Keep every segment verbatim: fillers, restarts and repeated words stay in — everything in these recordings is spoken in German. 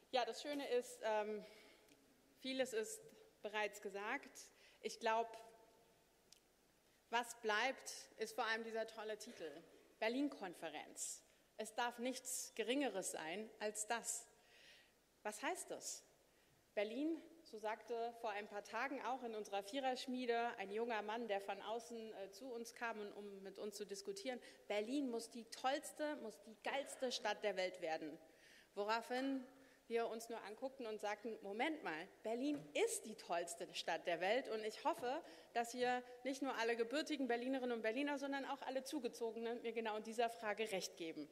Ja, das Schöne ist, ähm, vieles ist bereits gesagt. Ich glaube, was bleibt, ist vor allem dieser tolle Titel, Berlin-Konferenz. Es darf nichts Geringeres sein als das. Was heißt das? Berlin, so sagte vor ein paar Tagen auch in unserer Viererschmiede ein junger Mann, der von außen äh, zu uns kam, um mit uns zu diskutieren, Berlin muss die tollste, muss die geilste Stadt der Welt werden. Woraufhin wir uns nur anguckten und sagten, Moment mal, Berlin ist die tollste Stadt der Welt und ich hoffe, dass hier nicht nur alle gebürtigen Berlinerinnen und Berliner, sondern auch alle Zugezogenen mir genau in dieser Frage recht geben.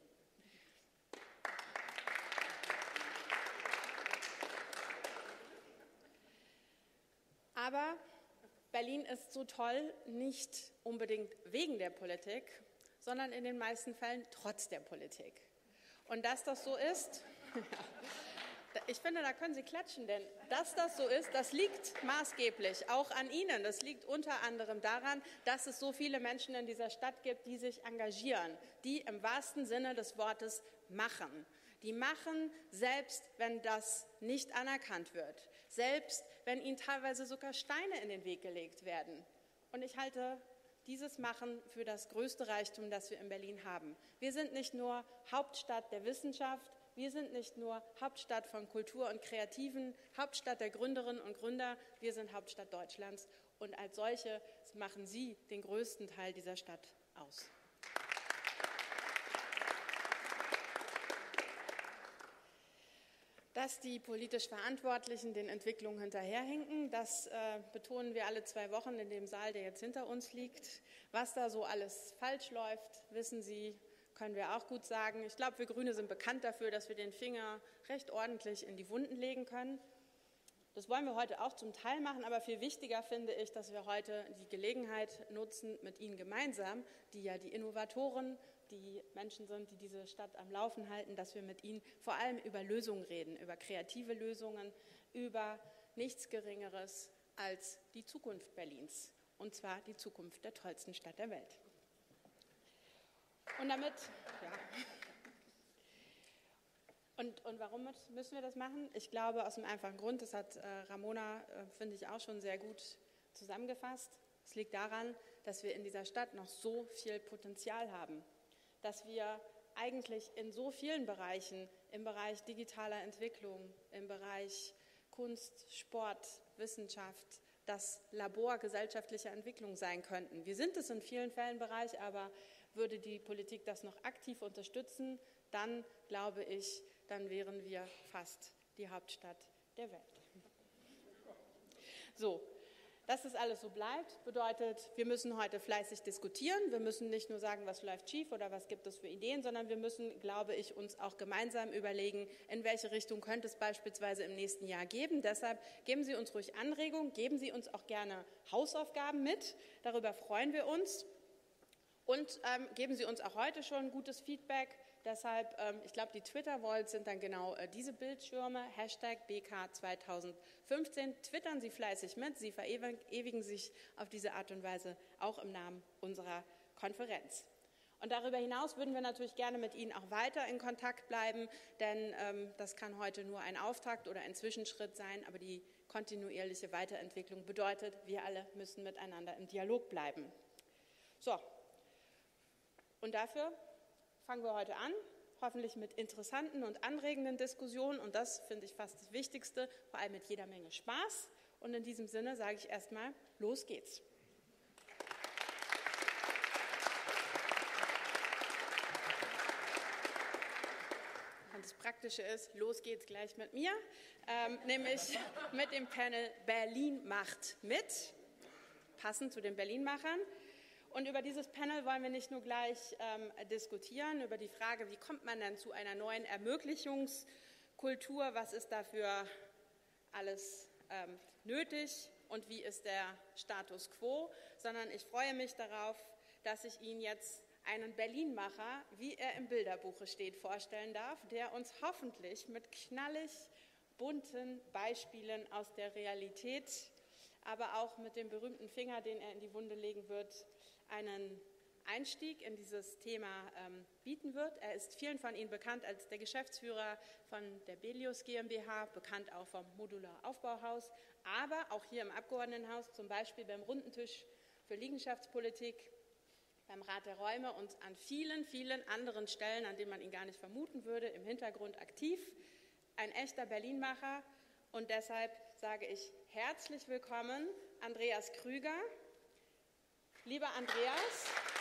Aber Berlin ist so toll nicht unbedingt wegen der Politik, sondern in den meisten Fällen trotz der Politik. Und dass das so ist, ich finde, da können Sie klatschen, denn dass das so ist, das liegt maßgeblich auch an Ihnen. Das liegt unter anderem daran, dass es so viele Menschen in dieser Stadt gibt, die sich engagieren, die im wahrsten Sinne des Wortes machen. Die machen, selbst wenn das nicht anerkannt wird, selbst wenn ihnen teilweise sogar Steine in den Weg gelegt werden. Und ich halte dieses Machen für das größte Reichtum, das wir in Berlin haben. Wir sind nicht nur Hauptstadt der Wissenschaft, wir sind nicht nur Hauptstadt von Kultur und Kreativen, Hauptstadt der Gründerinnen und Gründer, wir sind Hauptstadt Deutschlands. Und als solche machen Sie den größten Teil dieser Stadt aus. Dass die politisch Verantwortlichen den Entwicklungen hinterherhinken, das äh, betonen wir alle zwei Wochen in dem Saal, der jetzt hinter uns liegt. Was da so alles falsch läuft, wissen Sie, können wir auch gut sagen. Ich glaube, wir Grüne sind bekannt dafür, dass wir den Finger recht ordentlich in die Wunden legen können. Das wollen wir heute auch zum Teil machen, aber viel wichtiger finde ich, dass wir heute die Gelegenheit nutzen, mit Ihnen gemeinsam, die ja die Innovatoren, die Menschen sind, die diese Stadt am Laufen halten, dass wir mit Ihnen vor allem über Lösungen reden, über kreative Lösungen, über nichts Geringeres als die Zukunft Berlins, und zwar die Zukunft der tollsten Stadt der Welt. Und damit, ja. Und, und warum müssen wir das machen? Ich glaube, aus dem einfachen Grund, das hat äh, Ramona, äh, finde ich, auch schon sehr gut zusammengefasst. Es liegt daran, dass wir in dieser Stadt noch so viel Potenzial haben, dass wir eigentlich in so vielen Bereichen, im Bereich digitaler Entwicklung, im Bereich Kunst, Sport, Wissenschaft, das Labor gesellschaftlicher Entwicklung sein könnten. Wir sind es in vielen Fällen Bereich, aber würde die Politik das noch aktiv unterstützen, dann glaube ich, dann wären wir fast die Hauptstadt der Welt. So, dass das alles so bleibt, bedeutet, wir müssen heute fleißig diskutieren. Wir müssen nicht nur sagen, was läuft schief oder was gibt es für Ideen, sondern wir müssen, glaube ich, uns auch gemeinsam überlegen, in welche Richtung könnte es beispielsweise im nächsten Jahr geben. Deshalb geben Sie uns ruhig Anregungen, geben Sie uns auch gerne Hausaufgaben mit. Darüber freuen wir uns. Und ähm, geben Sie uns auch heute schon gutes Feedback. Deshalb, ähm, ich glaube, die Twitter-Walls sind dann genau äh, diese Bildschirme, Hashtag B K zwanzig fünfzehn. Twittern Sie fleißig mit, Sie verewigen sich auf diese Art und Weise auch im Namen unserer Konferenz. Und darüber hinaus würden wir natürlich gerne mit Ihnen auch weiter in Kontakt bleiben, denn ähm, das kann heute nur ein Auftakt oder ein Zwischenschritt sein, aber die kontinuierliche Weiterentwicklung bedeutet, wir alle müssen miteinander im Dialog bleiben. So. Und dafür fangen wir heute an, hoffentlich mit interessanten und anregenden Diskussionen. Und das finde ich fast das Wichtigste, vor allem mit jeder Menge Spaß. Und in diesem Sinne sage ich erstmal, los geht's. Und das Praktische ist, los geht's gleich mit mir, ähm, nämlich mit dem Panel Berlin macht mit, passend zu den Berlin-Machern. Und über dieses Panel wollen wir nicht nur gleich ähm, diskutieren, über die Frage, wie kommt man denn zu einer neuen Ermöglichungskultur, was ist dafür alles ähm, nötig und wie ist der Status quo, sondern ich freue mich darauf, dass ich Ihnen jetzt einen Berlin-Macher, wie er im Bilderbuche steht, vorstellen darf, der uns hoffentlich mit knallig bunten Beispielen aus der Realität, aber auch mit dem berühmten Finger, den er in die Wunde legen wird, einen Einstieg in dieses Thema ähm, bieten wird. Er ist vielen von Ihnen bekannt als der Geschäftsführer von der Belius GmbH, bekannt auch vom Modular Aufbauhaus, aber auch hier im Abgeordnetenhaus, zum Beispiel beim Rundentisch für Liegenschaftspolitik, beim Rat der Räume und an vielen, vielen anderen Stellen, an denen man ihn gar nicht vermuten würde, im Hintergrund aktiv. Ein echter Berlinmacher, und deshalb sage ich herzlich willkommen, Andreas Krüger. Lieber Andreas,